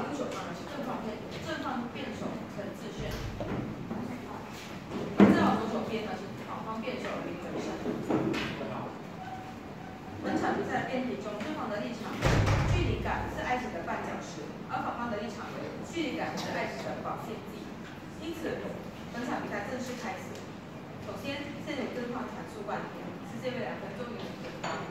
右手方呢是正方辩手陈志炫，再往左手边呢是反方辩手林文胜。本场比赛的辩题中，正方的立场距离感是爱情的绊脚石，而反方的立场距离感是爱情的保鲜剂。因此，本场比赛正式开始。首先，现由正方阐述观点，是这位2分钟有请正方。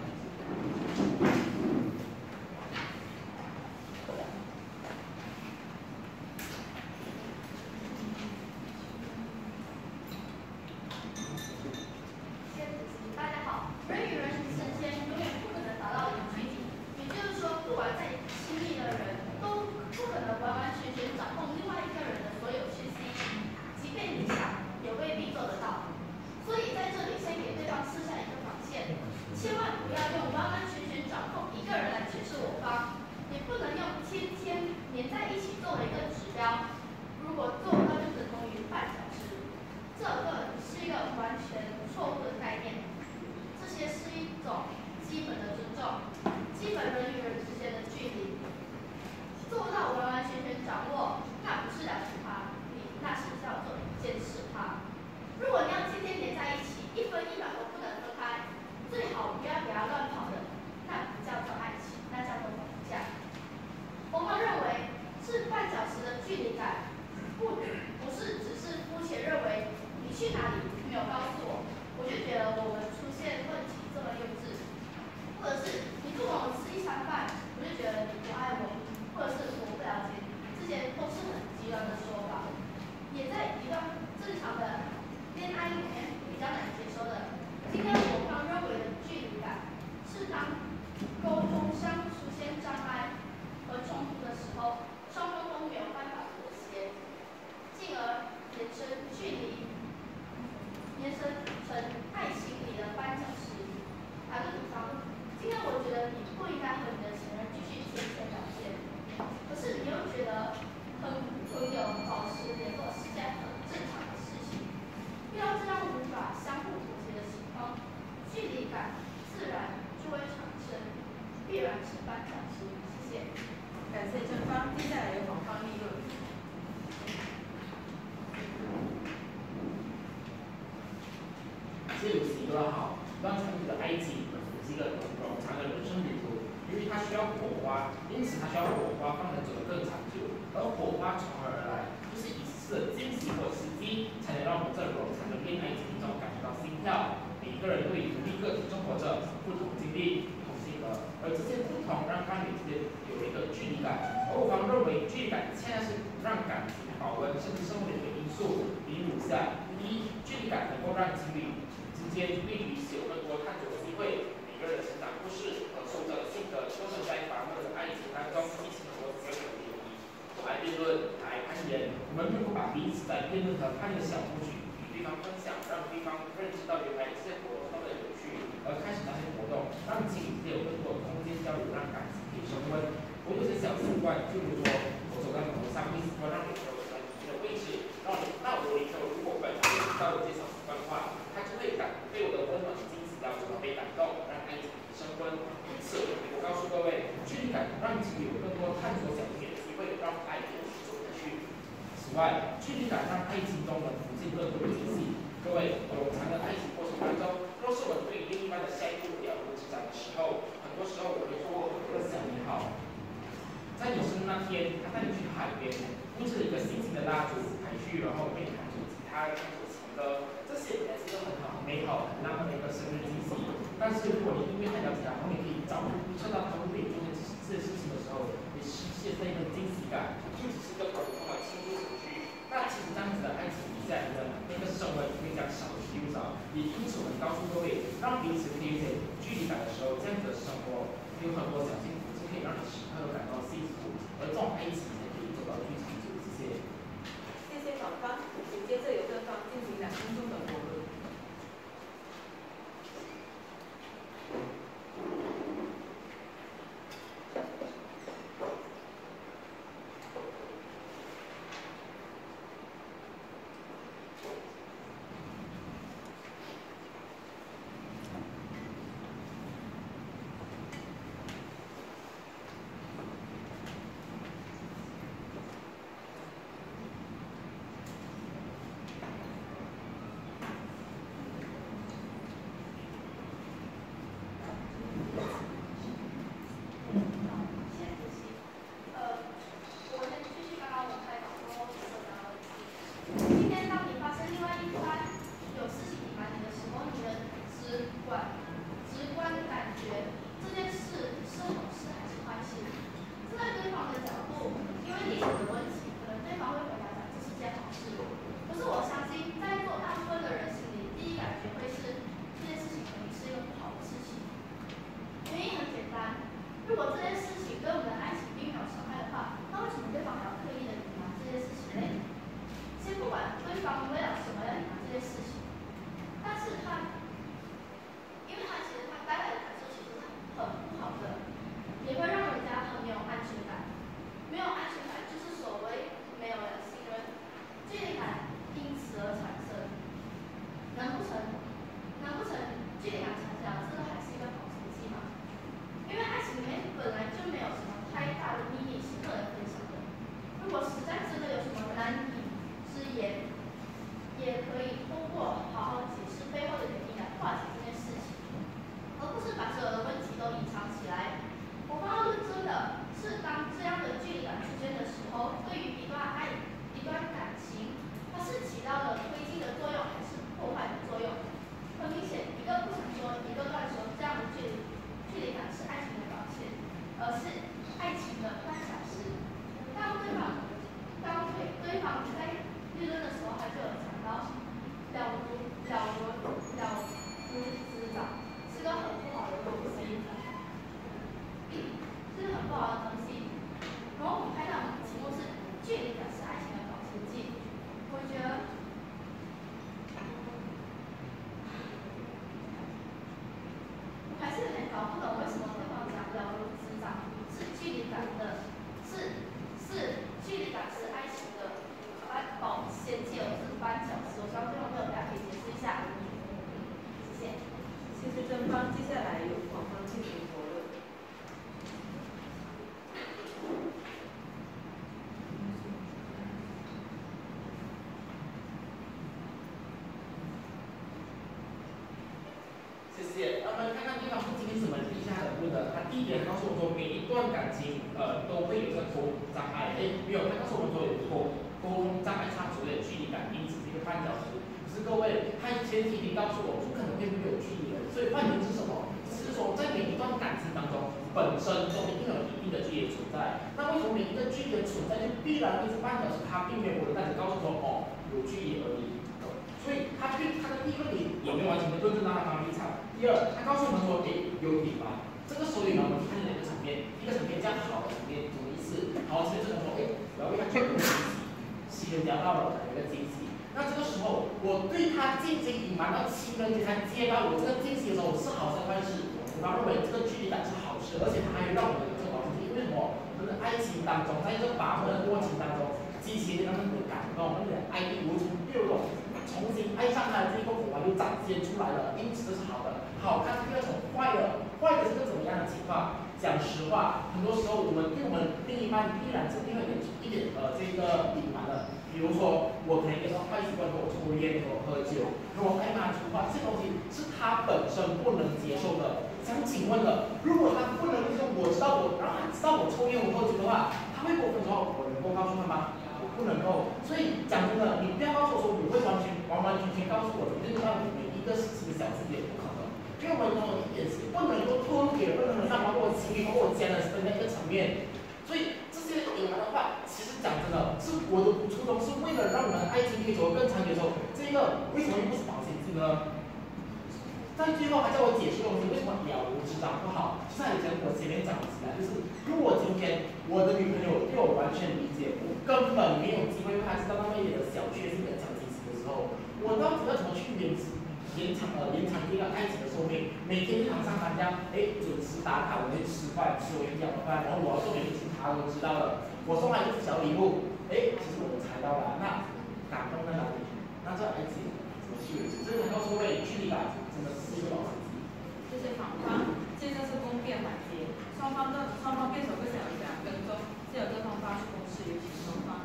第一点告诉我说，每一段感情都会有这个沟通障碍。没有，他告诉我们说有沟通障碍差所谓的距离感，因此这个半小时。可是各位，他前提你告诉我不可能会没有距离的，所以换言之是什么？只是说在每一段感情当中，本身都一定有一定的距离存在。那为什么每一个距离的存在就必然一直半小时？他并没有我的单子告诉说有距离而已。所以他的第一个点也没有完全的论证到他方立场。第二，他告诉我们说，有点吧。这个时候呢，我们看两个层面，一个层面叫好的层面，什么意思？好的层面就是说，我要为他做一个惊喜，新人家到了，有一个惊喜。那这个时候，我对他进行隐瞒到情人节才接到我这个惊喜的时候，是好是坏事？我认为这个距离感是好事，而且他还让我们有这个保证金。为什么？我们的爱情当中，在这个把握的过程当中，激起他们的感动，他们的爱意无从流露。重新爱上他的这个火花就展现出来了，因此这是好的。好，看第二种坏的，坏的是个怎么样的情况？讲实话，很多时候我们对我们另一半必然是会有一点这个隐瞒的。比如说，我可能有个坏习惯，我抽烟，我喝酒，如果爱骂粗话，这些东西是他本身不能接受的。想请问了，如果他不能接受，我知道我，然后他知道我抽烟我喝酒的话，他会过分之后，我能够告诉他吗？不能够，所以讲真的，你不要告诉我说你会完全告诉我，你另外每一个事情的小细节不可能，因为我们一点是不能够透露给任何人，包括我情侣，包括我家人的那个层面，所以这些隐瞒的话，其实讲真的，是我的初衷是为了让我们的爱情可以走得更长久。这个为什么又不是保险金呢？在最后还叫我解释东西，为什么了如指掌不好？就像以前我前面讲起来，就是如果今天我的女朋友对我完全理解，我根本没有机会让她知道那么一点的小确幸跟小惊喜的时候，我到底要怎么去延长这个爱情的寿命？每天日常上班这样，准时打卡，我去吃饭，吃我一样的饭，然后我要送给你其他都知道了，我送来就是小礼物，其实我们猜到了，那感动在哪里？那这爱情怎么去维持？这才告诉各位，距离感真的是一个保险机。 谢谢反方，接着是公辩环节，双方辩手各享有2分钟，借由各方发出公示，有请双方。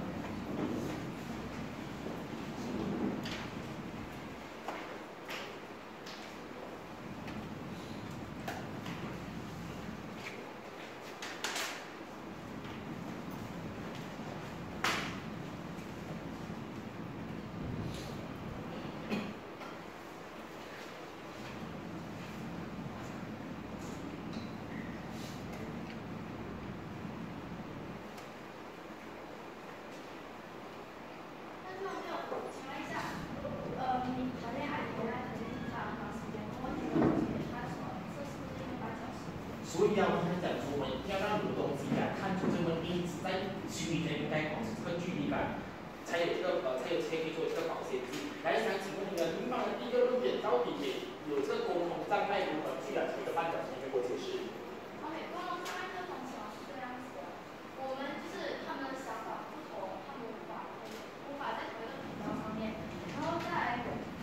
所以啊，我刚才讲说，我们一定要让有东西来看出这个因子，在情侣间应该保持这个距离感，才可以做一个保鲜剂。来，想请问你们，您方的第一个论点到底有这个沟通障碍如何去这个半小时给我解释 ？OK，沟通障碍这种情况是这样子的，我们就是他们的想法不同，他们无法在同一个频道上面，然后再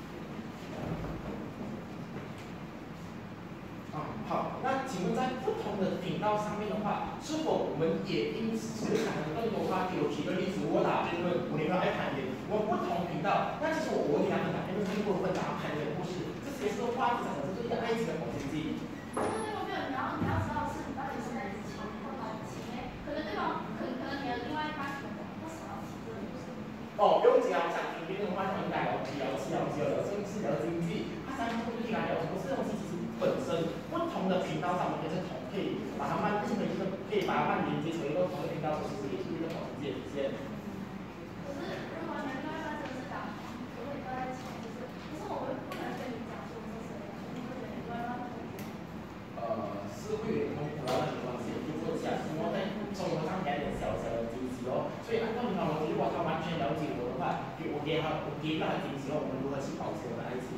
好，那请问在不同的频道上面的话，是否我们也因此只会产生更多话题？我举个例子，我打辩论，我女朋友爱攀岩，我不同频道，那其实我跟他们打辩论是过分打攀岩的故事，这些是话题产生，这是一个爱情的保鲜剂。 对方没有，你要知道是你到底是在情或还是情可能对方可能你的另外一半可能不想要提这个故事。 不用紧啊，我想听辩论的话，应该聊政治、聊经济，他三分钟就可以来聊什么这东西，其实本身不同的频道上面也是可以把它慢变成一个，可以把它慢连接成一个同一个频道，其实也是一个保鲜剂。 可是如果你另外一半真的是讲，如果你刚才讲就是，可是我们不能跟你讲说这是，你会觉得你另外一半痛苦。 是会有点痛苦啊，那没关系，就说起来，希望在生活上给点小小的惊喜哦。所以按照你好逻辑，如果他完全了解我的话，我给他惊喜哦，我们如何去保持我的爱情？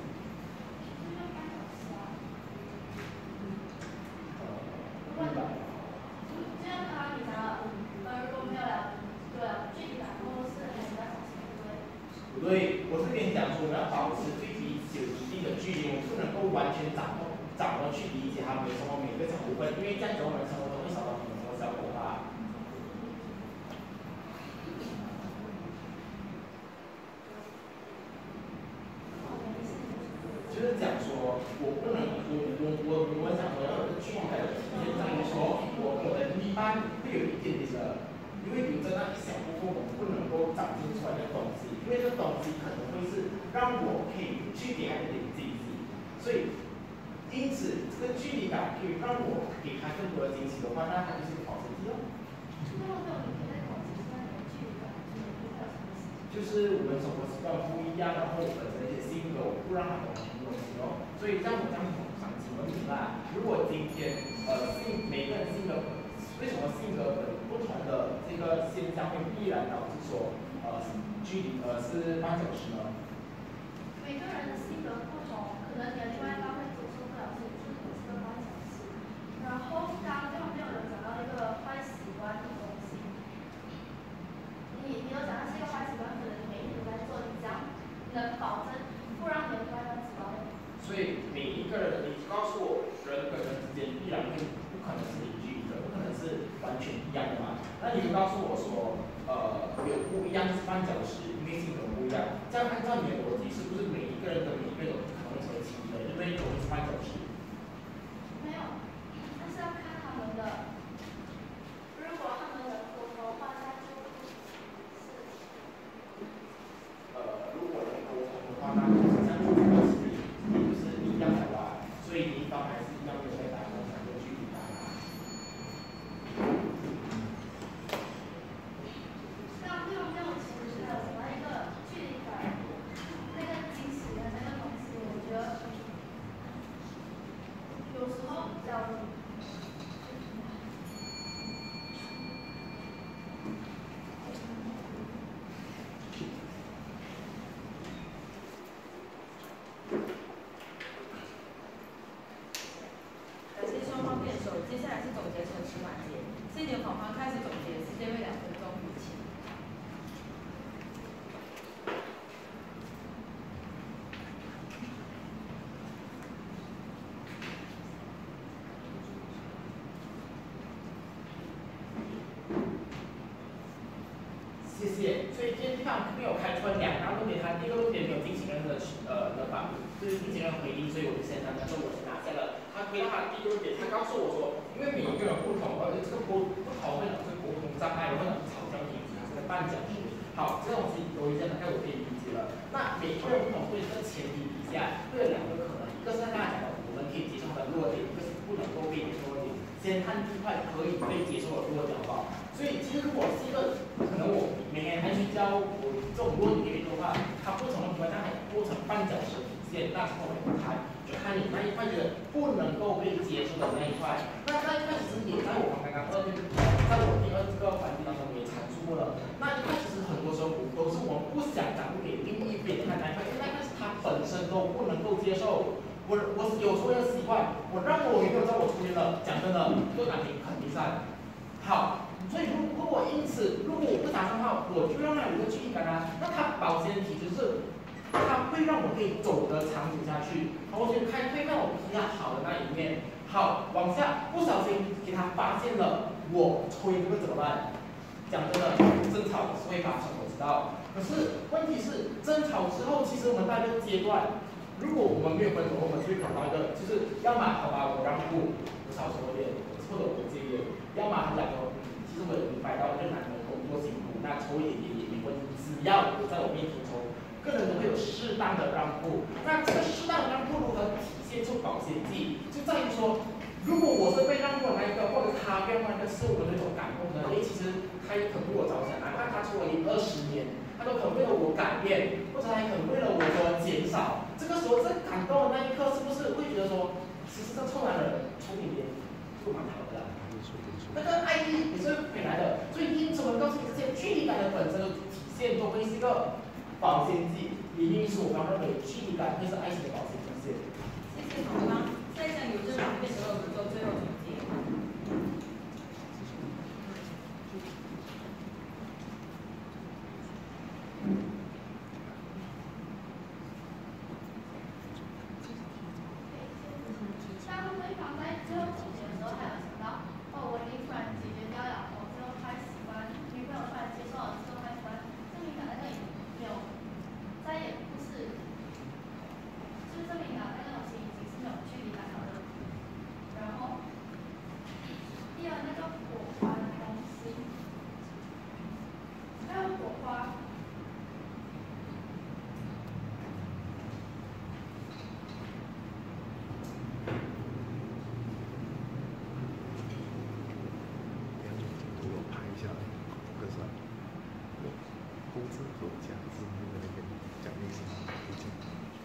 如果这样的话，你讲如果没有了，对啊，具体感受是还是要小心，对不对？ 不对，我是跟你讲说，我们要保持对彼此有一定的距离，我们不能够完全掌握去理解他们的生活每个小部分，因为这样子我们生活中会少了很多小火花。就是讲说，我不能，我讲我要有个距离感的体现在于说， 因为这个东西可能会是让我可以去给他一点惊喜，所以因此这个距离感可以让我给他更多的惊喜的话，那它就是一个保鲜剂哦。就是我们生活习惯不一样，然后我们的一些性格，我不让他懂很多东西哦。所以让我这样想请问你啦，如果今天每个人性格，为什么性格不同的这个现象会必然导致说距离是半小时呢？ 每个人的性格不同，可能你的另外一半会接受不了自己是个半小时。然后刚刚没有人讲到一个坏习惯的东西，你有讲到是一个坏习惯，可能你每一天都在做，你这样能保证不让你的另外一半知道。 所以每一个人，你告诉我，人跟人之间必然会不可能是零距离的，不可能是完全一样的嘛？那你就告诉我说，有不一样就是半小时，因为性格不一样。这样按照你的逻辑，是不是每一个人跟每一个人都可能成为情侣的？因为都是半小时。 没有，但是要看他们的。如果他们的沟通的话，那就是如果能沟通的话，那就是像这个其实也就是一样的话，所以你一方还是一样的在打工产的距离感。 像这种其实是有一个距离感，那个惊喜的那个东西，我觉得有时候比较。 感谢双方辩手，接下来是总结陈词环节。现由访方开始总结，时间为2分钟，有请。 谢谢。所以今天地方没有开出2大论点，他第一个论点没有进行任何的反驳，就是进行了回应，所以我就先拿着我先拿下了。他回到他第一个论点，他告诉我说，因为每一个人不同，这个不同会导致沟通障碍，会导致吵架停止，这个绊脚石。好，这种东西有一些大概我可以理解了。那每个人不同，所以这个前提底下会有2个可能，一个是刚才讲的我们可以接受的弱点，一个是不能够被接受的弱点。先看第一块可以被接受的弱点，好不好？所以其实如果是一个可能我每天还去教我这种弱点给你的话，它不成问题，但还不成绊脚石体现，那时候我们看就看你那一块觉得不能够被接受的那一块，那一块其实也在我们刚刚在我第2个环节当中也阐述过了。那一块其实很多时候都是我们不想讲给另一边看那一块，因为那一块是他本身都不能够接受。我有抽烟的习惯，我让我女朋友知道我抽烟了，讲真的，这个感情肯定散。好，所以如果我因此如果我不打算的话，我就让他有一个距离感啊，那他保鲜体就是它会让我可以走得长久下去，同时可以看我比较好的那一面。好，往下不小心给他发现了我抽烟这个怎么办？讲真的，争吵是会发生，我知道。可是问题是，争吵之后，其实我们到一个阶段。如果我们没有分手，我们就会搞到一个，就是要么好吧，我让步，我少抽点，或者我戒烟；要么他讲说，其实我也明白到这个男人工作辛苦，那抽一点烟也没关系，只要我在我面前抽，个人都会有适当的让步。那这个适当的让步如何体现出保鲜剂，就在于说，如果我是被让步的那一个，或者他被让步的那个是我的那种感动的，其实他也很为我着想，哪怕他抽了20年。他都肯为了我改变，或者还肯为了我说减少。这个时候，这感动的那一刻，是不是会觉得说，其实这臭男人抽点烟就蛮好的啦？那个爱意也是回来的。所以因此我们告诉你，这些距离感的本身的体现都会是一个保鲜剂，也因此我们认为距离感会是爱情的保鲜剂。 谢谢同方，在讲有这2辩的2分钟，最后总结。 像对方在最后总结的时候，还有想到，我已经突然解决掉了我这个坏习惯，女朋友突然接受了这个坏习惯，证明了那个已经没有，再也不是，就是证明了那个东西已经是没有距离感了的。然公司有奖金的那个奖励金不进。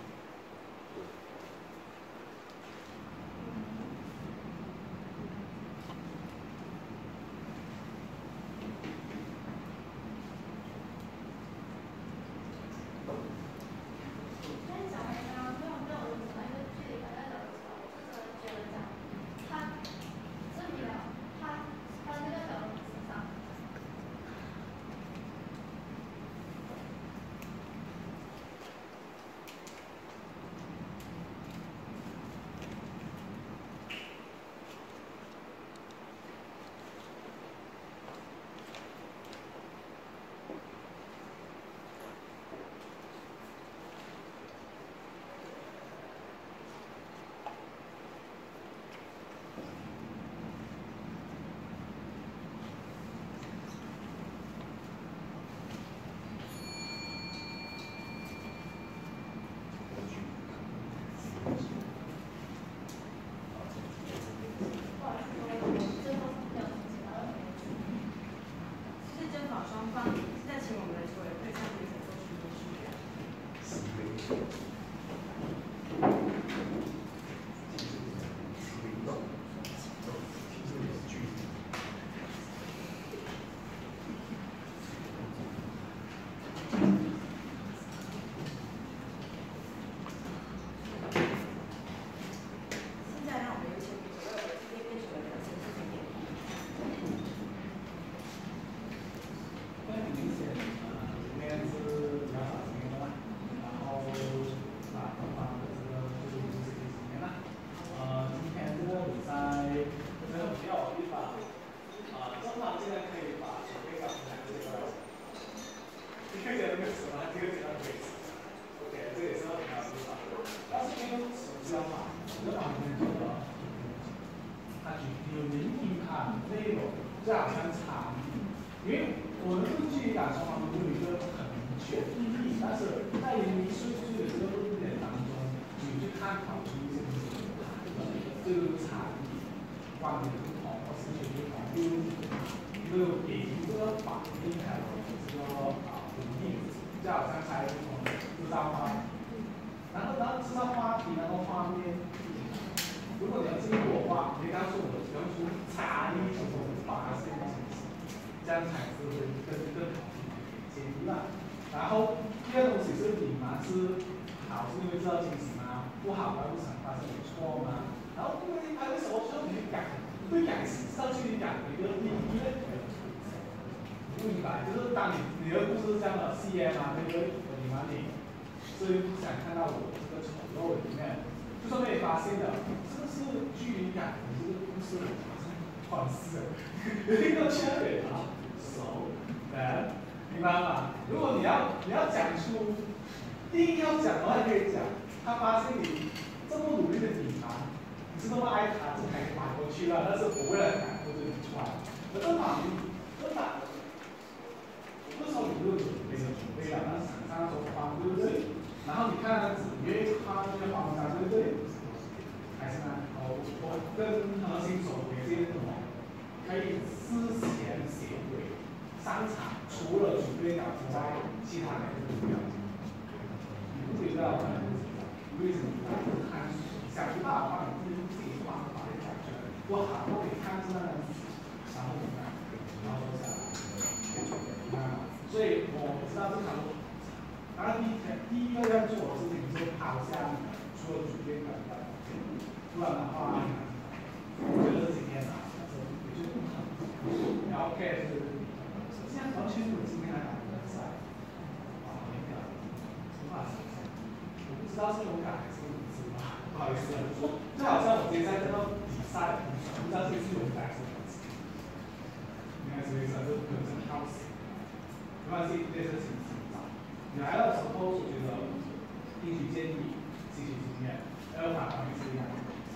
这好像差异，因为我们对距离感双方都有一个很明确的意义，但是在你数据的这个论点当中，你去探讨出一些东西，这个差异、观点不同或是不同，这个给这个反应还有这个回应，就好像才从智商话题，然后智商话题那个方面。如果你要经过的话，你告诉我要出差异是发现的形式，这样才是会更好解题吧。然后第二东西是隐瞒是好是因为知道惊喜吗？不好吗？不想发现有错吗？然后因为他为什么需要你去改？对改是上去你改的一个第一呢？不明白，就是当你的故事这样的 CM 啊，那个隐瞒你，所以不想看到我这个丑陋里面。就算被发现了，这是距离感的这个故事款式，有一个缺点啊，熟，明白吗？如果你要讲出，第一要讲的话可以讲，他发现你这么努力的隐瞒，你是那么爱他，这还瞒过去了，但是我为了改，我就理出来了。而这法律，这法，那时候你就准备了，那场上说方对不对？然后你看子曰他那个方向对不对？还是呢？我跟核心守卫这些什么，可以思前协会商场除了主对表之外，其他的都不要。你不知道吗？为什么呢？看想不到的话，你自己方法讲出来，我好我得看出来，然后怎么样？然后说下来，所以我知道这条路。然后第一个要做的事情是抛下你除了主编感的，不然的话，我觉得是今天的，也就不可能。然后 K 是现在完全是我今天来打比赛，没有，无法想象，我不知道是勇敢还是无知吧，不好意思，就好像我今天在这个比赛，不知道这是勇敢还是无知，应该是为啥？就可能是靠死，没关系，这是情绪。你来的时候，我觉得听取建议、吸取经验，还有法律是一样的。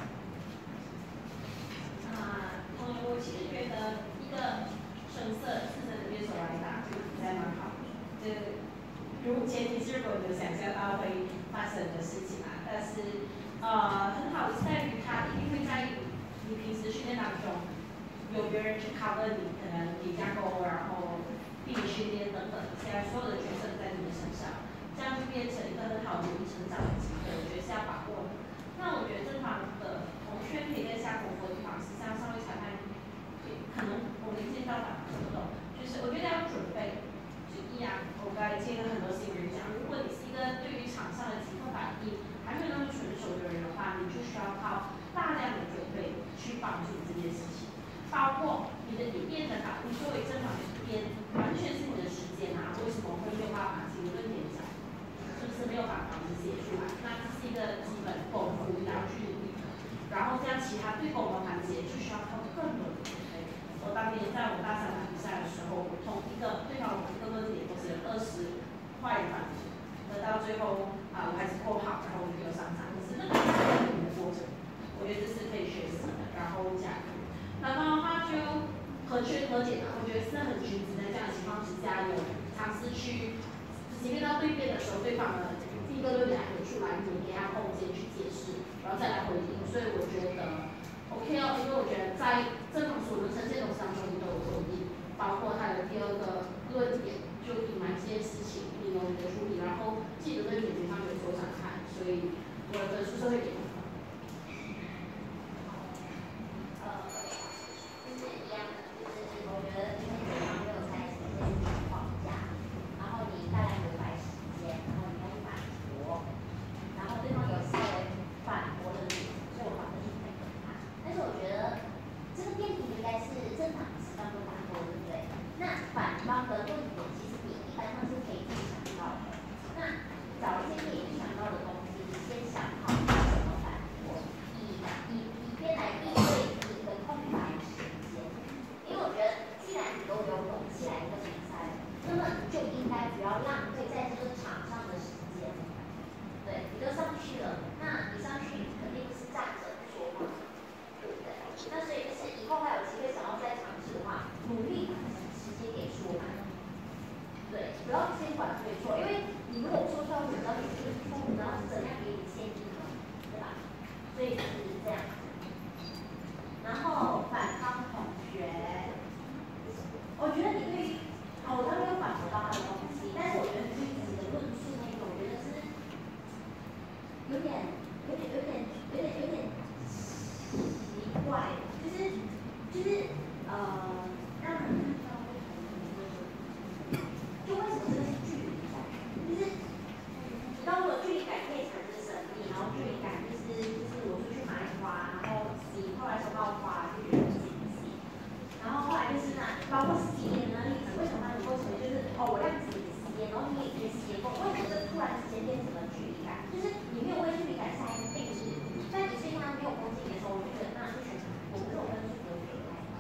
我其实觉得一个声色赤身的对手来打这个比赛蛮好的，如前提是我有想象到会发生的事情嘛，但是很好的是在于他一定会在你平时训练当中有别人去 cover 你，可能你架构，然后地理训练等等，现在所有的决后我还是扣好，然后我们就上场，可是那个是在我们的过程，我觉得这是可以学习的，然后这样，然后他就和缺和解嘛，我觉得是很均值的这样的情况之下，有尝试去即便到对面的时候，对方的第一个论点还没出来，你给他空间去解释，然后再来回应，所以我觉得 OK 哦，因为我觉得在正常所能呈现的东西当中，你都有回应，包括他的第二个论点，就隐瞒这件事情，你有你的处理，然后记得对解决上有所展开，所以我的分数是会给。 就是一样的，就是我觉得因为对方没有在时间框架，然后你大概留白时间，然后你用反驳，然后对方有稍微反驳的例子，所以我把分数给他。但是我觉得这个辩题应该是正常的时段都打过，对不对？那反方的论点其实你一般上是可以预想到的。那找一些可以预想到的东西，先想好要怎么反驳，以便来应对你的空白时间。因为我觉得，既然你都有勇气来一个比赛，那么你就应该不要浪费在这个场上的时间。对，你都上去了，那你上去肯定不是站着说话，对不对？那所以就是以后还有机会想要再尝试的话，努力把时间给说满。对，不要先管对错，因为你如果说出来，我知道你这个错误，然后是怎样给你建议呢？对吧？所以是这样。然后反方同学，我觉得你对于，我当然有反驳到他的东西，但是我觉得你对于自己的论述那个，我觉得是有点奇怪，就是让人看到不同的，就为什么这个是距离感？就是当我距离感可以产生神秘，然后距离感就是我出去买花，然后你后来收到花就觉得很惊喜，然后后来就是包括吸烟的例子，为什么它能够成为就是我让自己吸烟，然后你也可以吸烟，为什么这突然之间变成了距离感？就是你没有为距离感下一个定义，但你对它没有攻击的时候，我就觉得那就是我们这种分数不会给太高。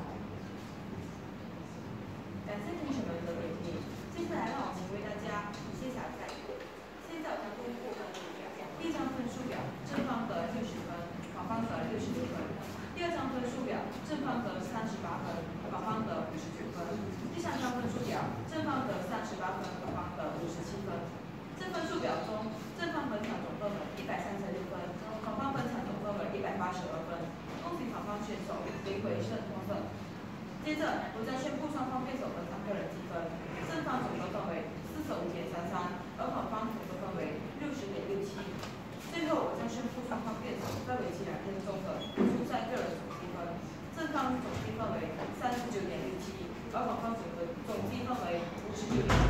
感谢同学们的聆听，接下来让我们为大家揭晓赛果。现在我将公布分数表，第一张分数表正方得60分，反方得66分；第二张分数表正方得38分，反方得59分；第三张分数表正方得38分，反方得57分。这分数表中，正方本场总分为136分，反方本场总分为182分。恭喜反方选手林伟胜获胜。接着，我将宣布双方辩手本场个人积分，正方总得分为45.33，而反方总得分为60.67。最后，我将宣布双方辩手在为期2天中的初赛个人总积分，正方总积分为39.67，而反方总积分为59.86。